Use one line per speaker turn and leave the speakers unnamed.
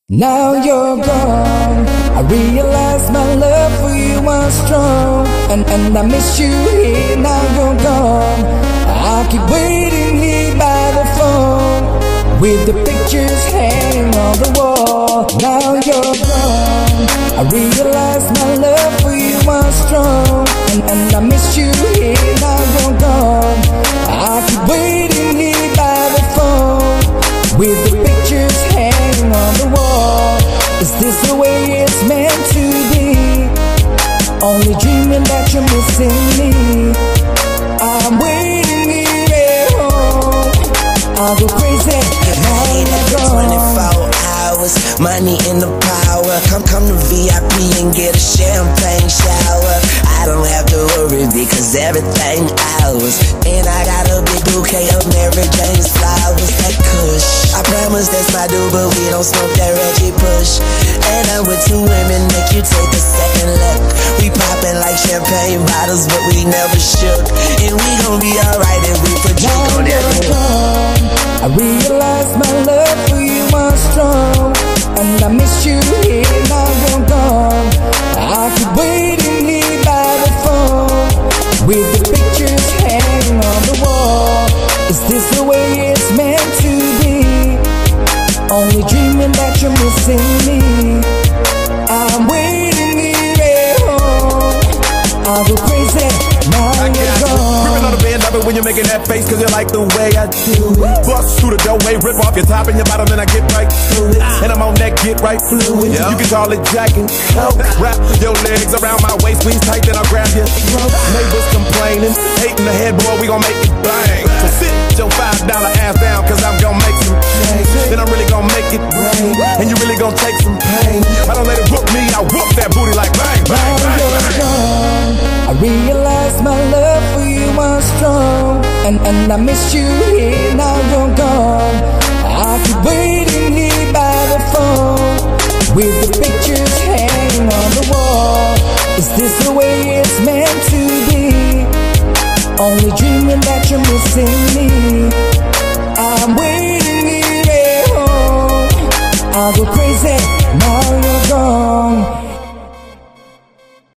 Now you're gone, I realize my love for you was strong, and I miss you here. Now you're gone, I keep waiting here by the phone, with the pictures hanging on the wall. Now you're gone, I realize my love for you was strong, and I miss you here. Now you're gone, I keep waiting here by the phone, with the pictures hanging on the wall. Is this the way it's meant to be? Only dreaming that you're missing me. I'm waiting here at home, I'll go crazy now you're gone.
24 hours, money in the power. Come to VIP and get a champagne shower. I don't have to worry because everything ours. And I got a big bouquet of Mary Jane's flowers. That Kush, I promise that's my dude, but we don't smoke that Reggie Push. And I'm with two women, make you take a second look. We poppin' like champagne bottles, but we never shook. And we gon' be alright if we put drink on everyone.
I realize my love for you was strong, and I miss you here. Now you're gone, I keep waiting here by the phone, with the pictures hanging on the wall. Is this the way it's meant to be? Only dreaming that you're missing me. I'm waiting here at home, I'll go crazy now you're gone.
Gripping on the band, love it when you're making that face, cause you like the way I do it. Bust through the doorway, rip off your top and your bottom, then I get right to it. And I'm on that get right fluid. You can call it jacking. Wrap your legs around my waist, squeeze tight, then I'll grab your throat. Neighbors complaining, hating the headboard, we gon' make it bang. So sit your $5 ass down, cause I'm gon' make some change. Then I'm really gon' make it rain, and you really gon' take some pain. I don't let it whoop me, I whoop that booty like bang, bang, bang, bang.
I realize my love for you was strong, and I miss you here. Now you're gone, I keep waiting here by the phone, with the pictures hanging on the wall. Is this the way it's meant to be? Only dreaming that you're missing me.